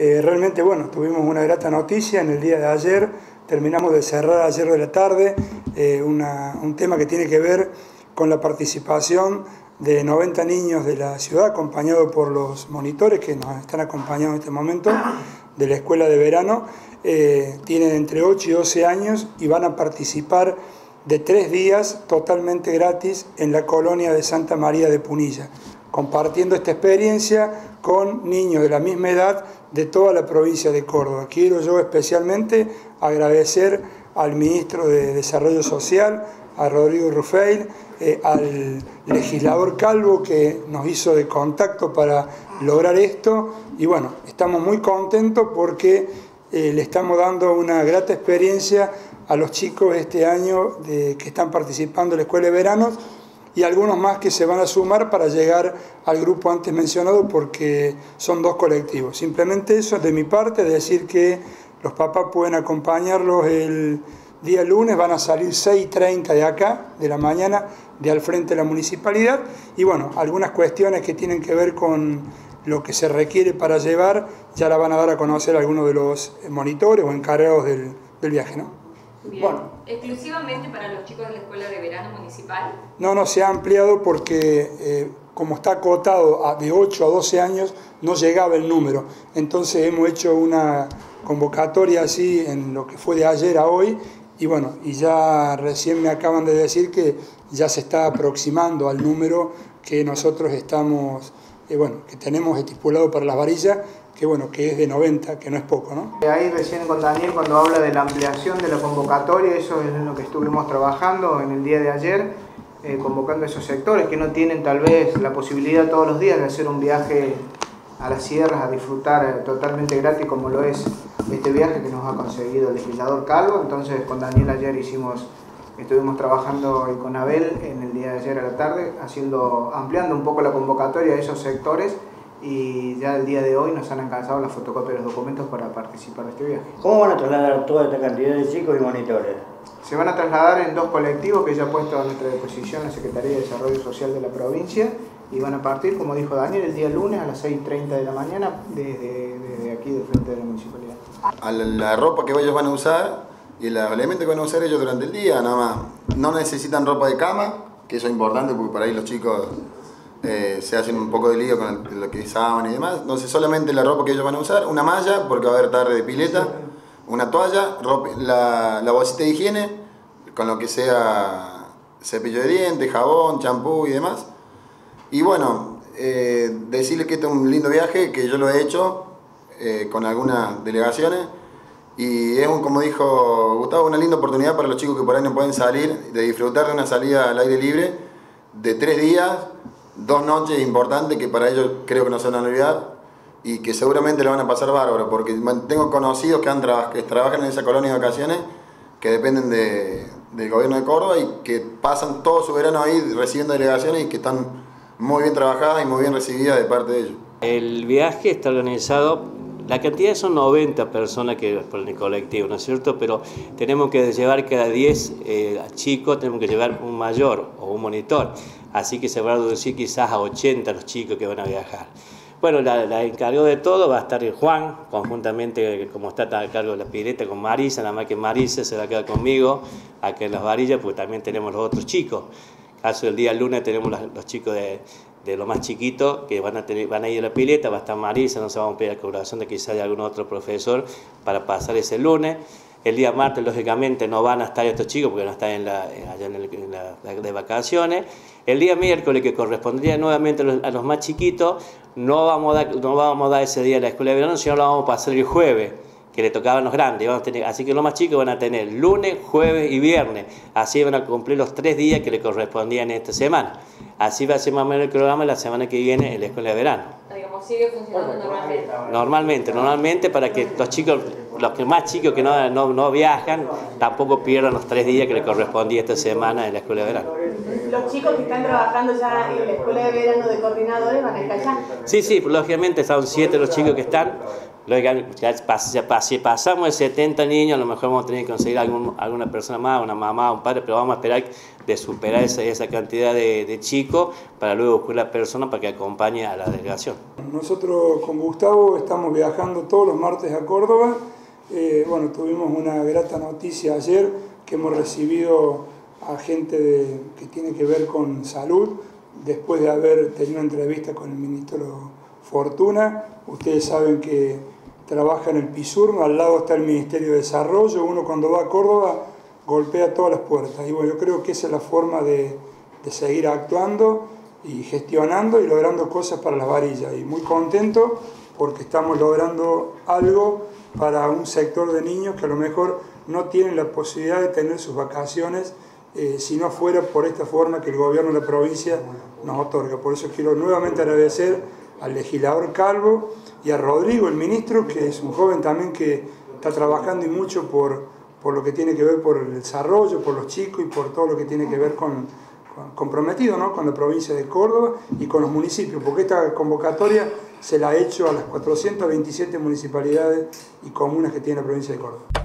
Realmente, bueno, tuvimos una grata noticia en el día de ayer, terminamos de cerrar ayer de la tarde un tema que tiene que ver con la participación de 90 niños de la ciudad, acompañados por los monitores que nos están acompañando en este momento de la escuela de verano. Tienen entre 8 y 12 años y van a participar de 3 días totalmente gratis en la colonia de Santa María de Punilla, compartiendo esta experiencia con niños de la misma edad de toda la provincia de Córdoba. Quiero yo especialmente agradecer al ministro de Desarrollo Social, a Rodrigo Rufeil, al legislador Calvo que nos hizo de contacto para lograr esto, y bueno, estamos muy contentos porque le estamos dando una grata experiencia a los chicos este año que están participando en la escuela de veranos, y algunos más que se van a sumar para llegar al grupo antes mencionado, porque son 2 colectivos. Simplemente eso de mi parte, decir que los papás pueden acompañarlos el día lunes, van a salir 6:30 de acá, de la mañana, de al frente de la municipalidad, y bueno, algunas cuestiones que tienen que ver con lo que se requiere para llevar, ya la van a dar a conocer algunos de los monitores o encargados del viaje, ¿no? Bien. Bueno, ¿exclusivamente para los chicos de la Escuela de Verano Municipal? No, se ha ampliado porque como está acotado de 8 a 12 años, no llegaba el número. Entonces hemos hecho una convocatoria así en lo que fue de ayer a hoy, y bueno, y ya recién me acaban de decir que ya se está aproximando al número que nosotros estamos, que tenemos estipulado para las varillas, que es de 90, que no es poco, ¿no? Ahí recién con Daniel, cuando habla de la ampliación de la convocatoria, eso es en lo que estuvimos trabajando en el día de ayer, convocando a esos sectores que no tienen tal vez la posibilidad todos los días de hacer un viaje a las sierras a disfrutar totalmente gratis como lo es este viaje que nos ha conseguido el legislador Calvo. Entonces con Daniel ayer estuvimos trabajando, y con Abel en el día de ayer a la tarde, ampliando un poco la convocatoria de esos sectores, y ya el día de hoy nos han alcanzado las fotocopias de los documentos para participar de este viaje. ¿Cómo van a trasladar toda esta cantidad de chicos y monitores? Se van a trasladar en 2 colectivos que ya ha puesto a nuestra disposición la Secretaría de Desarrollo Social de la provincia, y van a partir, como dijo Daniel, el día lunes a las 6:30 de la mañana desde aquí del frente de la municipalidad. A la ropa que ellos van a usar y los elementos que van a usar ellos durante el día, nada más. No necesitan ropa de cama, que eso es importante porque por ahí los chicos se hacen un poco de lío con lo que saben y demás. Entonces solamente la ropa que ellos van a usar, una malla porque va a haber tarde de pileta, una toalla, la bolsita de higiene con lo que sea cepillo de dientes, jabón, champú y demás. Y bueno, decirles que este es un lindo viaje, que yo lo he hecho con algunas delegaciones, y es, como dijo Gustavo, una linda oportunidad para los chicos que por ahí no pueden salir, de disfrutar de una salida al aire libre de 3 días, 2 noches importantes que para ellos creo que no se van a olvidar, y que seguramente lo van a pasar bárbaro, porque tengo conocidos que trabajan en esa colonia de vacaciones, que dependen del gobierno de Córdoba, y que pasan todo su verano ahí recibiendo delegaciones, y que están muy bien trabajadas y muy bien recibidas de parte de ellos. El viaje está organizado, la cantidad son 90 personas que por el colectivo, ¿no es cierto? Pero tenemos que llevar cada 10 chicos, tenemos que llevar un mayor o un monitor, así que se va a reducir quizás a 80 los chicos que van a viajar. Bueno, la encargado de todo va a estar Juan, conjuntamente, como está a cargo de la pileta, con Marisa, nada más que Marisa se va a quedar conmigo, acá en las varillas, porque también tenemos los otros chicos. Caso del día lunes tenemos los chicos de lo más chiquito que van a ir a la pileta, va a estar Marisa, no se vamos a pedir la colaboración de quizá de algún otro profesor para pasar ese lunes. El día martes, lógicamente, no van a estar estos chicos porque no están allá de vacaciones. El día miércoles, que correspondería nuevamente a los más chiquitos, no vamos a dar ese día a la escuela de verano, sino lo vamos a pasar el jueves, que le tocaban los grandes. Así que los más chicos van a tener lunes, jueves y viernes. Así van a cumplir los 3 días que le correspondían esta semana. Así va a ser más o menos el programa la semana que viene en la escuela de verano. Digamos, sigue funcionando normalmente. Normalmente para que los chicos, los que más chicos que no viajan, tampoco pierdan los 3 días que le correspondía esta semana en la escuela de verano. Los chicos que están trabajando ya en la escuela de verano de coordinadores van a estar ya. Sí, lógicamente son 7 los chicos que están. Si pasamos de 70 niños, a lo mejor vamos a tener que conseguir alguna persona más, una mamá, un padre, pero vamos a esperar de superar esa cantidad de chicos para luego buscar la persona para que acompañe a la delegación. nosotros con Gustavo estamos viajando todos los martes a Córdoba. Bueno, tuvimos una grata noticia ayer que hemos recibido a gente que tiene que ver con salud, después de haber tenido una entrevista con el ministro Fortuna. Ustedes saben que trabaja en el Pisurno, al lado está el Ministerio de Desarrollo. Uno cuando va a Córdoba golpea todas las puertas. Y bueno, yo creo que esa es la forma de seguir actuando y gestionando y logrando cosas para las varillas. Y muy contento porque estamos logrando algo para un sector de niños que a lo mejor no tienen la posibilidad de tener sus vacaciones si no fuera por esta forma que el gobierno de la provincia nos otorga. Por eso quiero nuevamente agradecer al legislador Calvo y a Rodrigo, el ministro, que es un joven también que está trabajando y mucho por lo que tiene que ver por el desarrollo, por los chicos y por todo lo que tiene que ver comprometido, ¿no?, con la provincia de Córdoba y con los municipios, porque esta convocatoria se la ha hecho a las 427 municipalidades y comunas que tiene la provincia de Córdoba.